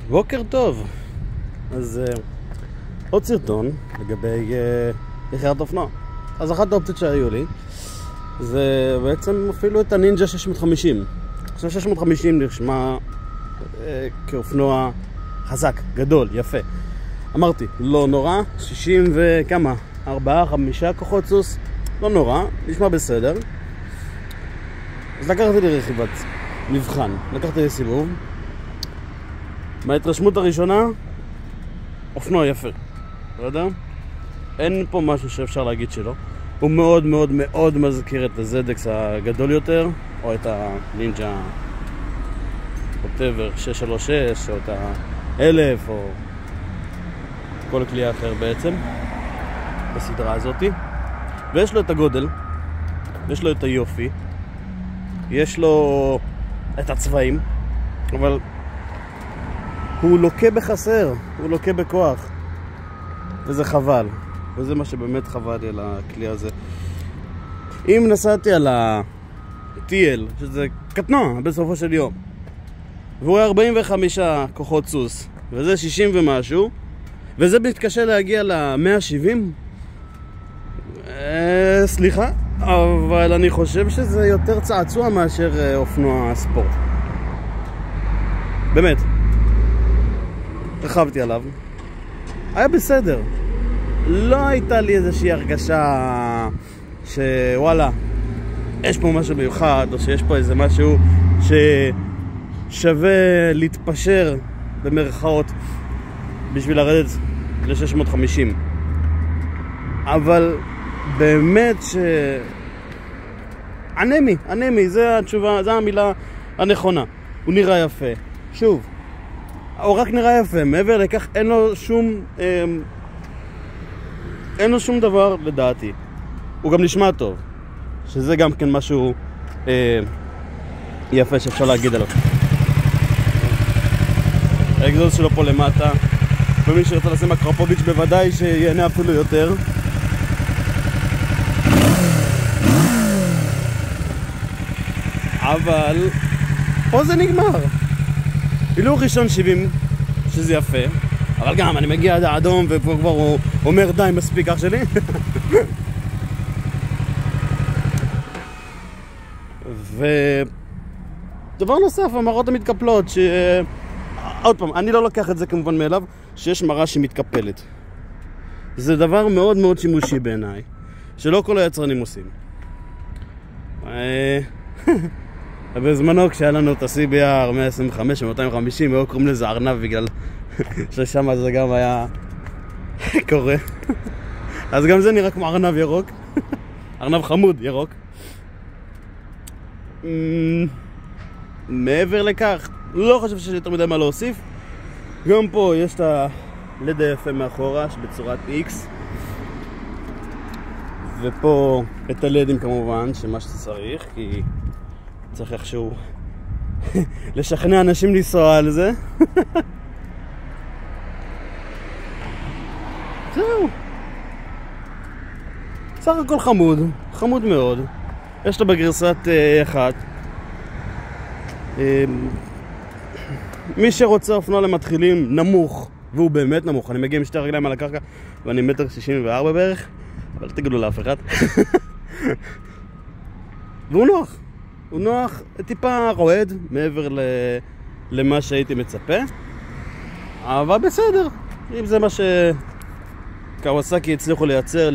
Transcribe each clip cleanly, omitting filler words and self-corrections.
בוקר טוב. אז עוד סרטון לגבי יחידת אופנוע. אז אחת האופציות שהיו לי זה בעצם אפילו את הנינג'ה 650. עכשיו 650 נשמע כאופנוע חזק, גדול, יפה. אמרתי, לא נורא, 60 וכמה? 4-5 כוחות סוס, לא נורא, נשמע בסדר. אז לקחתי לי רכיבת מבחן, לקחתי לי סיבוב. מההתרשמות הראשונה, אופנוע יפה, לא יודע? אין פה משהו שאפשר להגיד שלא. הוא מאוד מאוד מאוד מזכיר את הזדקס הגדול יותר, או את הנינג'ה whatever 636, או את ה-1000, או כל כלי אחר בעצם בסדרה הזאת. ויש לו את הגודל, יש לו את היופי, יש לו את הצבעים, אבל הוא לוקה בחסר, הוא לוקה בכוח, וזה חבל, וזה מה שבאמת חבל לי על הכלי הזה. אם נסעתי על ה-TL, שזה קטנוע בסופו של יום, והוא 45 כוחות סוס, וזה 60 ומשהו, וזה מתקשה להגיע ל-170, סליחה, אבל אני חושב שזה יותר צעצוע מאשר אופנוע ספורט. באמת. רכבתי עליו, היה בסדר. לא הייתה לי איזושהי הרגשה שוואלה, יש פה משהו מיוחד, או שיש פה איזה משהו ששווה להתפשר במרכאות בשביל לרדת ל-650. אבל באמת אנמי, זה התשובה, זה המילה הנכונה. הוא נראה יפה. שוב, הוא רק נראה יפה, מעבר לכך אין לו שום דבר לדעתי. הוא גם נשמע טוב, שזה גם כן משהו יפה שאפשר להגיד עליו. האגזוז שלו פה למטה, ומי שרצה לשים אקרופוביץ' בוודאי שיהנה אפילו יותר. אבל פה זה נגמר. הילוך ראשון 70, שזה יפה, אבל גם אני מגיע עד האדום ופה כבר הוא אומר די מספיק אח שלי. ודבר נוסף, המראות המתקפלות, עוד פעם, אני לא לוקח את זה כמובן מאליו, שיש מראה שמתקפלת. זה דבר מאוד מאוד שימושי בעיניי, שלא כל היצרנים עושים. בזמנו כשהיה לנו את ה-CBR 125 ו-250, היו קוראים לזה ארנב בגלל ששם זה גם היה קורה. אז גם זה נראה כמו ארנב ירוק, ארנב חמוד ירוק. מעבר לכך, לא חושב שיש יותר מדי מה להוסיף. גם פה יש את ה-LED היפה מאחורה בצורת X, ופה את ה-LEDים כמובן, שמה שצריך, כי צריך איכשהו לשכנע אנשים לנסוע על זה. זהו. סך הכל חמוד מאוד. יש לו בגרסת 1. מי שרוצה אופנוע למתחילים נמוך, והוא באמת נמוך, אני מגיע עם שתי רגליים על הקרקע ואני 1.64 בערך, אבל תגידו לאף אחד. והוא נוח. הוא נוח, טיפה רועד מעבר למה שהייתי מצפה, אבל בסדר. אם זה מה שקוואסקי הצליחו לייצר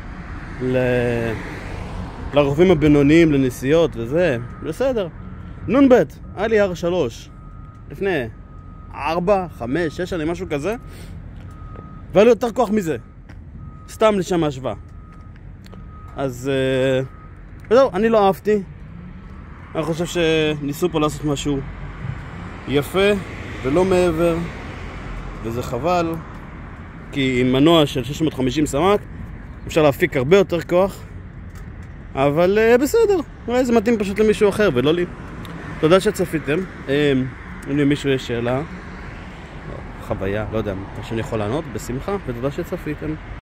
לרוכבים הבינוניים לנסיעות וזה, בסדר. נון בית, היה לי R3 לפני 4, 5, 6 שנים, משהו כזה, והיה לי יותר כוח מזה, סתם לשם השוואה. אז וזהו, אני לא אהבתי. אני חושב שניסו פה לעשות משהו יפה ולא מעבר, וזה חבל, כי עם מנוע של 650 סמ"ק אפשר להפיק הרבה יותר כוח, אבל בסדר, אולי זה מתאים פשוט למישהו אחר ולא לי. תודה שצפיתם. אם למישהו יש שאלה, חוויה, לא יודע, מה שאני יכול לענות, בשמחה, ותודה שצפיתם.